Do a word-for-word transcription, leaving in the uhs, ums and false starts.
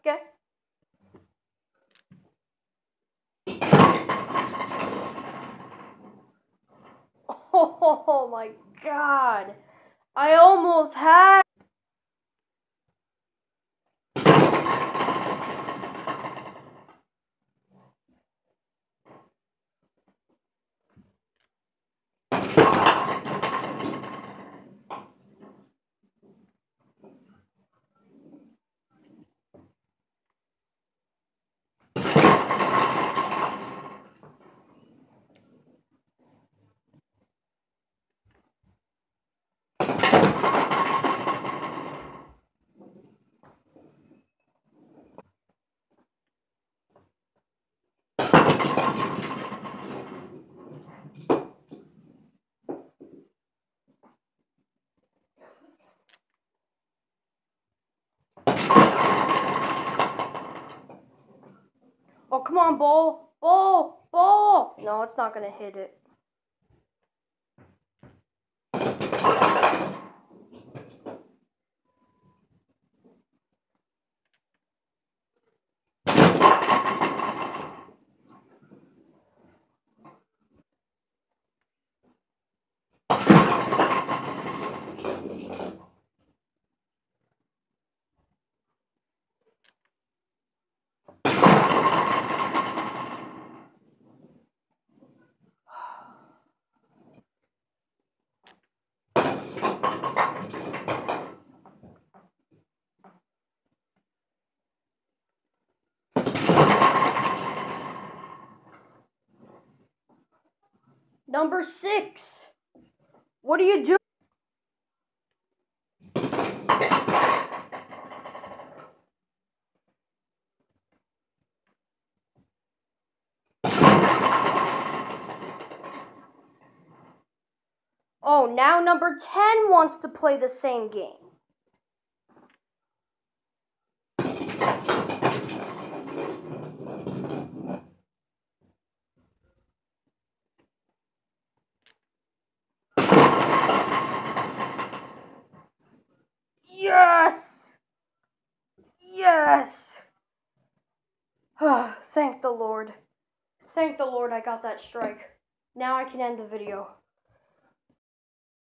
Okay. Oh my god. I almost had. Oh, come on, ball. Ball. Ball. No, it's not going to hit it. Number six. What are you doing? Oh, now number ten wants to play the same game. Yes! Yes! Thank the Lord. Thank the Lord I got that strike. Now I can end the video.